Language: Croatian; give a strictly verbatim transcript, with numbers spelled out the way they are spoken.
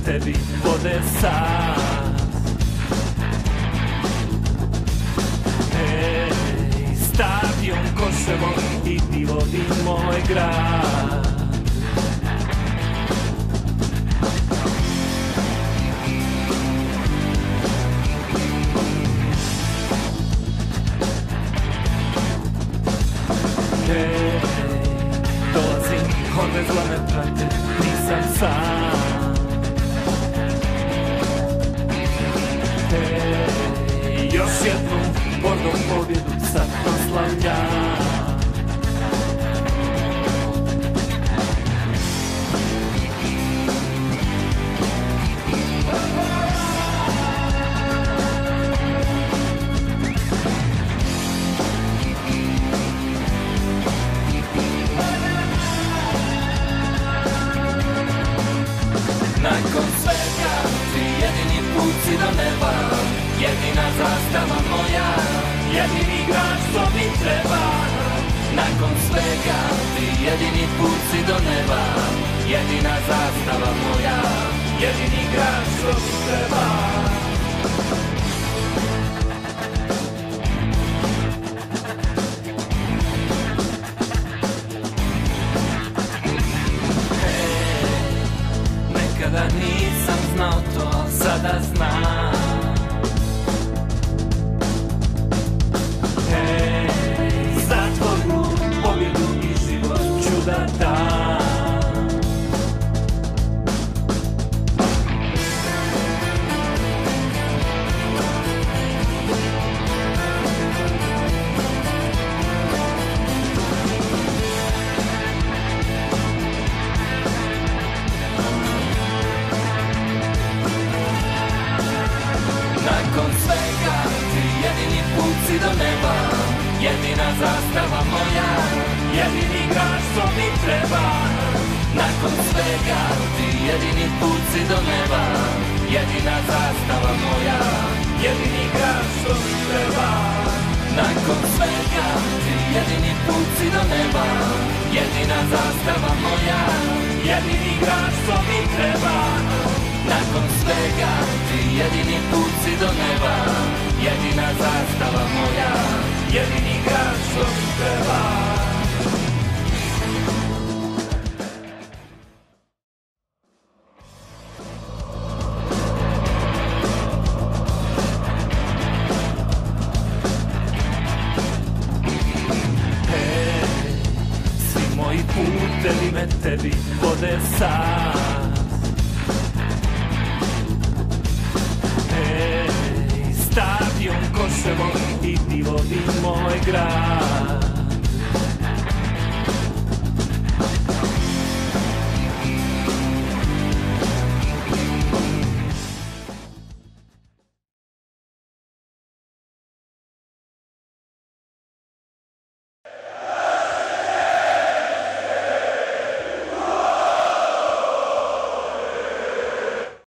tebi vode sad. Ej, stadion Koševo i ti vodi moj grad. Ej, dolazim, odvezla me prate, nisam sam. Ej, još jednu bornom pobjedu sad proslavljam. Nakon svega ti jedini put si do neba, jedina zastava moja, jedini igrač što mi treba. Nakon svega ti jedini put si do neba, jedina zastava moja, jedini igrač što mi treba. Kada nisam znao to, sada znam. Hej, za tvoju pobjedu i život ću da dam. Nakon svega ti jedini put si do neba, jedina zastava moja, jedini igrač što mi treba. Nakon svega ti jedini put si do neba, jedina zastava moja, jedini igrač što mi treba. Nakon svega ti jedini put si do neba, jedina zastava moja, jedini igrač što mi treba. Nakon svega ti jedini put si do neba, jedina zastava moja, jedini igrač što mi treba. Hej, svi moji putevi me tebi vode sad. Stadion Koševo i ti vodi moj grad.